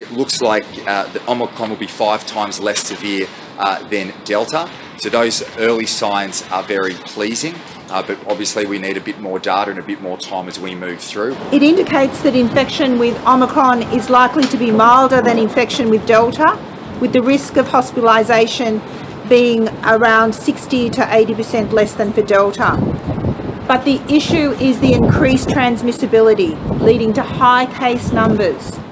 looks like the Omicron will be 5 times less severe than Delta. So those early signs are very pleasing, but obviously we need a bit more data and a bit more time as we move through. It indicates that infection with Omicron is likely to be milder than infection with Delta, with the risk of hospitalisation being around 60 to 80% less than for Delta. But the issue is the increased transmissibility, leading to high case numbers.